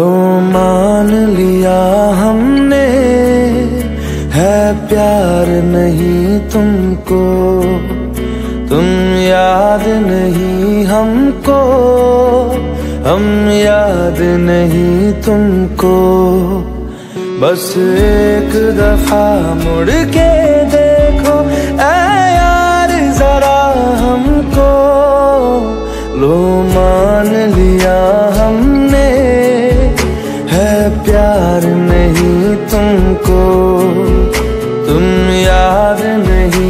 लो मान लिया हमने, है प्यार नहीं तुमको, तुम याद नहीं हमको, हम याद नहीं तुमको। बस एक दफा मुड़ के देखो ऐ यार जरा हमको, लो मान लिया हमने, है प्यार नहीं तुमको, तुम याद नहीं